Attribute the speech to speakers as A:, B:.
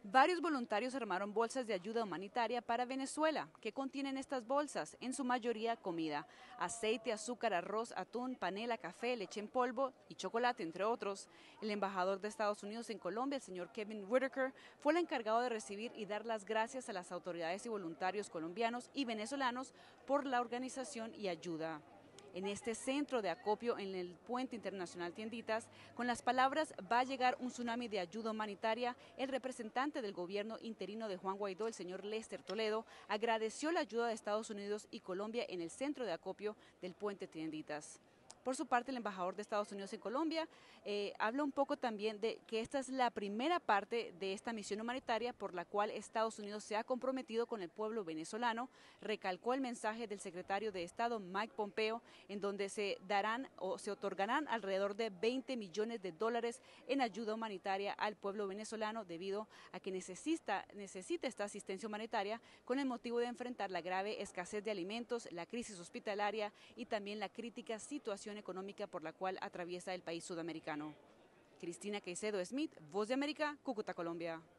A: Varios voluntarios armaron bolsas de ayuda humanitaria para Venezuela. ¿Qué contienen estas bolsas? En su mayoría comida, aceite, azúcar, arroz, atún, panela, café, leche en polvo y chocolate, entre otros. El embajador de Estados Unidos en Colombia, el señor Kevin Whitaker, fue el encargado de recibir y dar las gracias a las autoridades y voluntarios colombianos y venezolanos por la organización y ayuda. En este centro de acopio en el Puente Internacional Tienditas, con las palabras "va a llegar un tsunami de ayuda humanitaria", el representante del gobierno interino de Juan Guaidó, el señor Lester Toledo, agradeció la ayuda de Estados Unidos y Colombia en el centro de acopio del Puente Tienditas. Por su parte, el embajador de Estados Unidos en Colombia habla un poco también de que esta es la primera parte de esta misión humanitaria por la cual Estados Unidos se ha comprometido con el pueblo venezolano. Recalcó el mensaje del secretario de Estado Mike Pompeo, en donde se darán o se otorgarán alrededor de 20 millones de dólares en ayuda humanitaria al pueblo venezolano debido a que necesita esta asistencia humanitaria con el motivo de enfrentar la grave escasez de alimentos, la crisis hospitalaria y también la crítica situación económica por la cual atraviesa el país sudamericano. Cristina Caicedo Smith, Voz de América, Cúcuta, Colombia.